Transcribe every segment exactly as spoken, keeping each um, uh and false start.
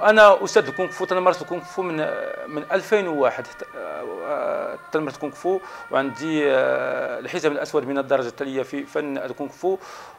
انا استاذ الكونغ فو، تنمارس الكونغ فو من من ألفين وواحد، تنمارس الكونغ فو، وعندي الحزام الاسود من الدرجه الثانيه في فن الكونغ فو،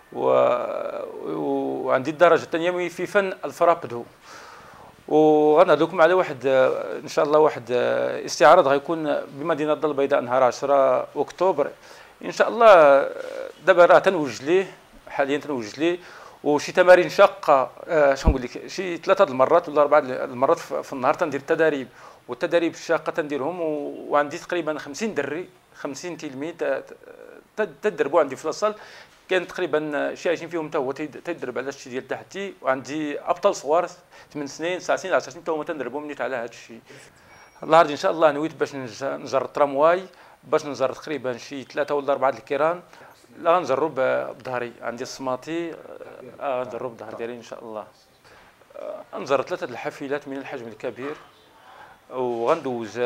وعندي الدرجه الثانيه في فن الفرابدو. وغنهضر لكم على واحد ان شاء الله واحد استعراض غيكون بمدينه الدار البيضاء نهار عشرة اكتوبر ان شاء الله. دابا راه تنوجد ليه حاليا، تنوجد ليه وشي تمارين شاقه، آه شنو نقول لك، شي ثلاثه المرات ولا اربعه المرات في النهار تندير التدريب، والتدريب الشاقه تنديرهم، وعندي تقريبا خمسين دري خمسين تلميذ تدربوا عندي في لاصال. كان تقريبا شي عشرين فيهم حتى هو تيدرب على الشيء ديال تحتي، وعندي ابطال صغار ثمان سنين تسع سنين عشر سنين حتى هما تندربهم نيت على هذا الشيء. الله ان شاء الله نويت باش نجر الترامواي، باش نجر تقريبا شي ثلاثه ولا اربعه الكيران. لا نجرب بظهري، عندي الصماطي، اه نجرب الظهر ديالي ان شاء الله. آه نجر ثلاثه الحافلات من الحجم الكبير، وغندوز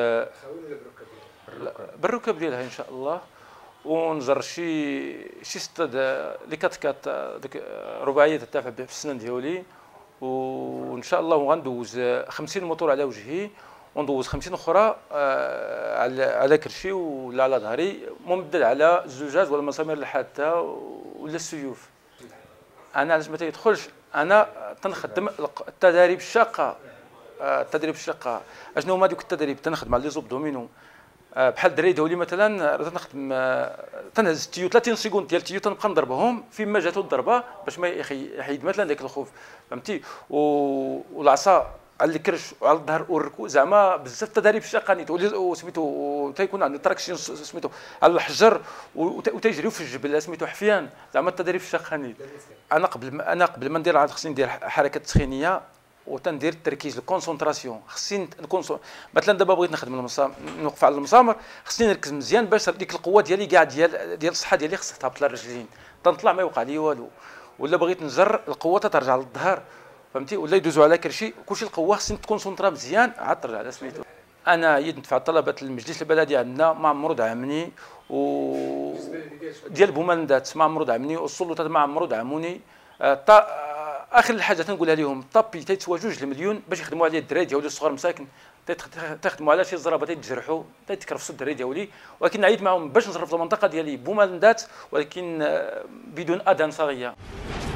بالركب ديالها ان شاء الله، ونجر شي شي سته اللي كتكات ديك رباعيه تدافع في السنان ديالي، وان شاء الله غندوز خمسين موتور على وجهي، وندوز خمسين اخرى آه على على كرشي ولا على ظهري، ممدد على الزجاج ولا المسامير الحاده ولا السيوف. انا علاش ما تيدخلش، انا تنخدم التدريب الشاقه. آه التدريب الشاقه اشنو هما دوك التدريب؟ تنخدم على لي زوب دومينو، آه بحال الدراري دولي مثلا تنخدم، آه تنهز التيو ثلاثين سكوند ديال التيو، تنبقى نضربهم فيما جاتو الضربه باش ما يحيد مثلا داك الخوف، فهمتي؟ والعصا على الكرش وعلى الظهر والركوع، زعما بزاف التدريب الشاقه نيت، وسميتو تيكون عندنا تراكسيون سميتو على الحجر، وتيجريو في الجبل سميتو حفيان، زعما التدريب الشاقه نيت. انا قبل انا قبل ما ندير عاد خصني ندير حركات تسخينيه، وتندير التركيز الكونسونطراسيون. خصني نكون مثلا دابا بغيت نخدم المسامر، نوقف على المسامر، خصني نركز مزيان باش ديك القوه ديالي كاع ديال ديال الصحه ديالي خصها تهبط للرجلين، تنطلع ما يوقع لي والو. ولا بغيت نجر القوه ترجع للظهر، فهمتي؟ ولا يدوزوا على كرشي، كلشي القوه خصني تكونسونطرا مزيان عاد ترجع على سميتو. انا يد ندفع طلبات المجلس البلدي عندنا، ما عمرو دعمني، و ديال بومندات ما عمرو دعمني، والسلطات ما عمرو دعموني. اخر الحاجه تنقولها لهم، الطابي تيتسوى جوج المليون باش يخدموا عليه الدراري ديالي الصغار مساكن، تخدموا على شي زرابه تيتجرحوا تيتكرفسوا الدراري ديالي، ولكن نعيط معاهم باش نصرف المنطقه ديالي بومندات، ولكن بدون اذان صاغيه.